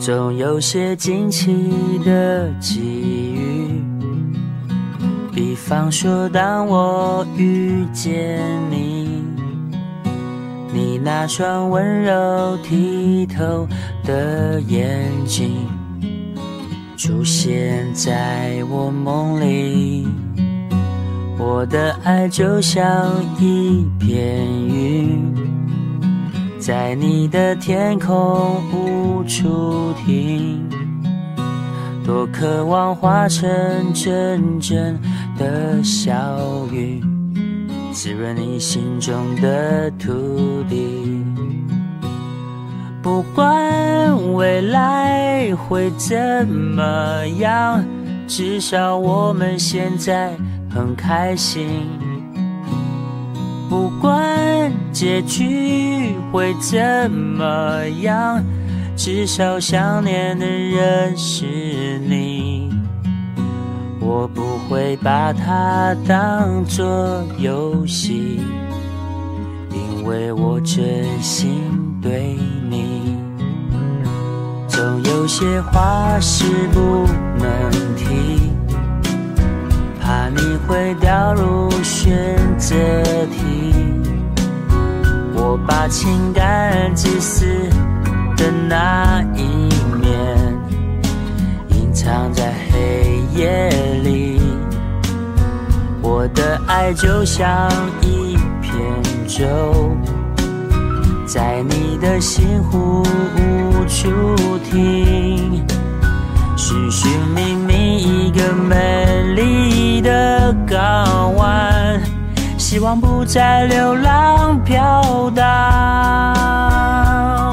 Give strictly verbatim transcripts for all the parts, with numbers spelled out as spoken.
总有些惊奇的际遇，比方说当我遇见你，你那双温柔剔透的眼睛出现在我梦里，我的爱就像一片云，在你的天空无处停，多渴望化成真正的小雨，滋润你心中的土地。不管未来会怎么样，至少我们现在很开心。不管结局会怎么样，至少想念的人是你。我不会把它当作游戏，因为我真心对你。总有些话是不能提，怕你会掉入选择题。我把情感自私的那一面隐藏在黑夜里，我的爱就像一片舟，在你的心湖无处停，寻寻觅觅一个美丽的港湾，希望不再流浪飘荡。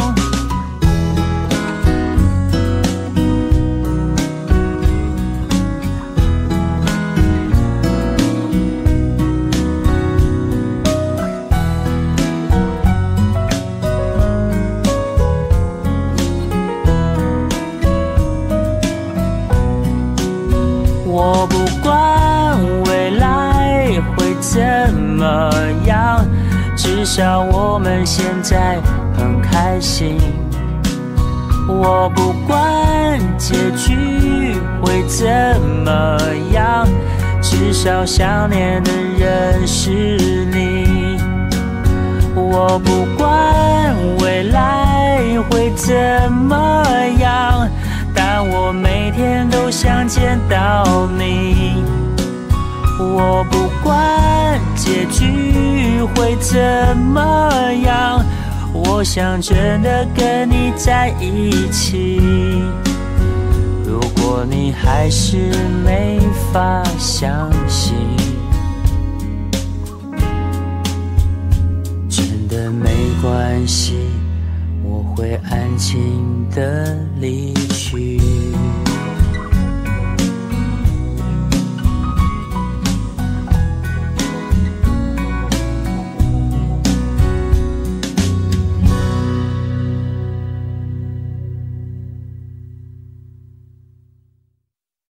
我不管未来会怎么样，至少我们现在很开心。我不管结局会怎么样，至少想念的人是你。我不管未来会怎么样，但我每天都想见到你。我不管结局会怎么样，我想真的跟你在一起。如果你还是没法相信，真的没关系，我会安静地离去。